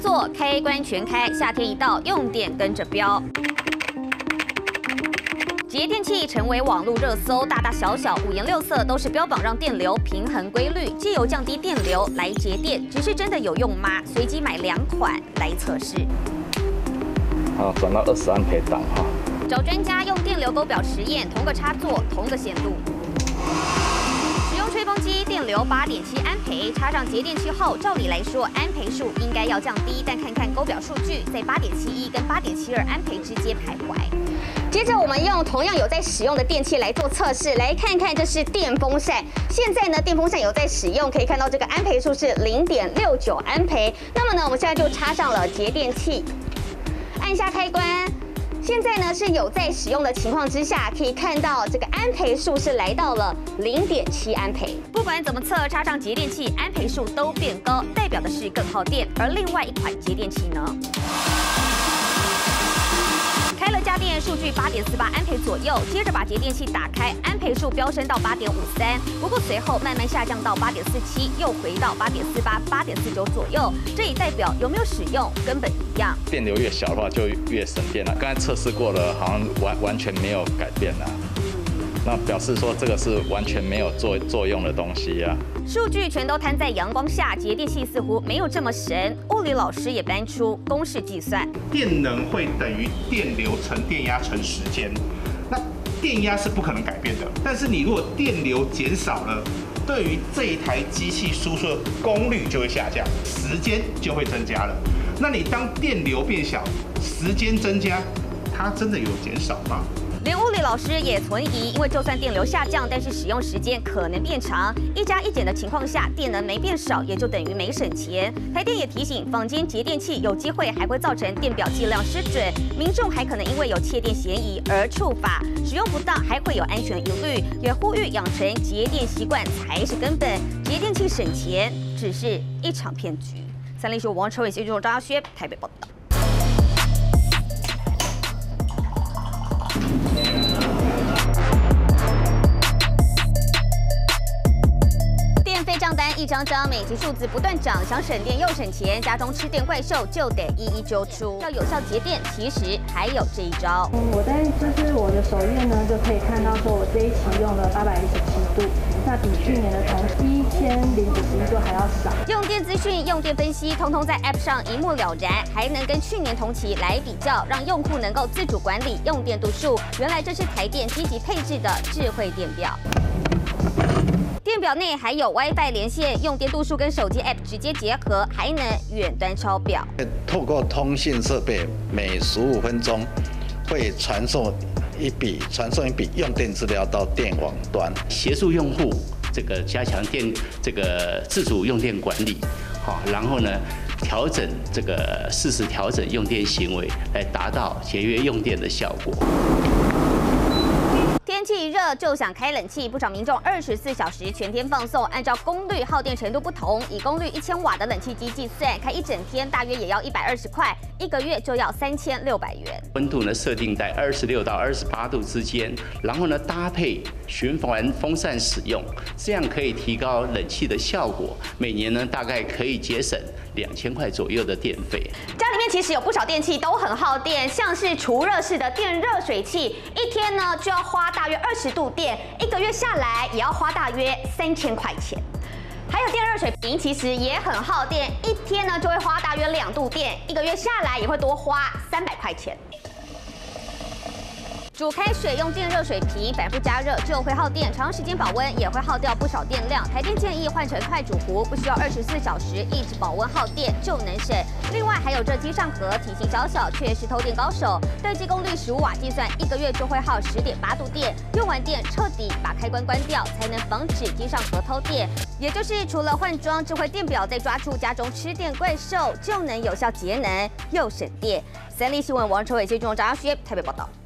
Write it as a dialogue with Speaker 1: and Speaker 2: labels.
Speaker 1: 做，开关全开，夏天一到，用电跟着飙。 节电器成为网络热搜，大大小小、五颜六色都是标榜让电流平衡规律，藉由降低电流来节电。只是真的有用吗？随机买2款来测试。
Speaker 2: 转到20安培档哈。
Speaker 1: 找专家用电流勾表实验，同个插座，同个线路。使用吹风机，电流8.7安培，插上节电器后，照理来说安培数应该要降低，但看看勾表数据，在8.71跟8.72安培之间徘徊。 接着，我们用同样有在使用的电器来做测试，来看看这是电风扇。现在呢，电风扇有在使用，可以看到这个安培数是0.69安培。那么呢，我们现在就插上了节电器，按下开关。现在呢是有在使用的情况之下，可以看到这个安培数是来到了0.7安培。不管怎么测，插上节电器，安培数都变高，代表的是更耗电。而另外一款节电器呢？ 开了家电，数据8.48安培左右，接着把节电器打开，安培数飙升到8.53，不过随后慢慢下降到8.47，又回到8.48、8.49左右。这也代表有没有使用根本一样。电流越小的话，就越省电了。刚才测试过了，好像完全没有改变啊。 那表示说这个是完全没有作用的东西啊。数据全都摊在阳光下，节电器似乎没有这么神。物理老师也搬出公式计算，
Speaker 3: 电能会等于电流乘电压乘时间。那电压是不可能改变的，但是你如果电流减少了，对于这一台机器输出的功率就会下降，时间就会增加了。那你当电流变小，时间增加，它真的有减少吗？
Speaker 1: 连物理老师也存疑，因为就算电流下降，但是使用时间可能变长。一加一减的情况下，电能没变少，也就等于没省钱。台电也提醒，坊间节电器有机会还会造成电表计量失准，民众还可能因为有窃电嫌疑而触法，使用不当还会有安全疑虑。也呼吁养成节电习惯才是根本，节电器省钱只是一场骗局。三立新闻王晨伟、谢仲、张嘉轩台北报道。 电费账单一张张，每期数字不断涨，想省电又省钱，家中吃电怪兽就得一一揪出。要有效节电，其实还有这一招。
Speaker 4: 我在就是我的首页呢，就可以看到说我这一期用了817度，那比去年的同期1051度还要少。
Speaker 1: 用电资讯、用电分析，通通在 App 上一目了然，还能跟去年同期来比较，让用户能够自主管理用电度数。原来这是台电积极配置的智慧电表。 电表内还有 WiFi 连线，用电度数跟手机 App 直接结合，还能远端抄表。
Speaker 5: 透过通信设备，每15分钟会传送一笔用电资料到电网端，
Speaker 6: 协助用户加强这个自主用电管理，然后呢调整适时调整用电行为，来达到节约用电的效果。
Speaker 1: 天气热就想开冷气，不少民众24小时全天放送，按照功率耗电程度不同，以功率1000瓦的冷气机计算，开一整天大约也要120块，1个月就要3600元。
Speaker 6: 温度呢设定在26到28度之间，然后呢搭配循环风扇使用，这样可以提高冷气的效果。每年呢大概可以节省2000块左右的电费。
Speaker 1: 家里面其实有不少电器都很耗电，像是除热式的电热水器，一天呢就要花大约20度电，1个月下来也要花大约3000块钱。还有电热水瓶，其实也很耗电，一天呢就会花大约2度电，1个月下来也会多花300块钱。 煮开水用电热水瓶反复加热就会耗电，长时间保温也会耗掉不少电量。台电建议换成快煮壶，不需要24小时一直保温耗电就能省。另外还有这机上盒，体型小小却是偷电高手，对机功率15瓦计算，1个月就会耗10.8度电。用完电彻底把开关关掉，才能防止机上盒偷电。也就是除了换装智慧电表，再抓住家中吃电怪兽，就能有效节能又省电。三立新闻王晨伟、谢仲、张嘉轩台北报道。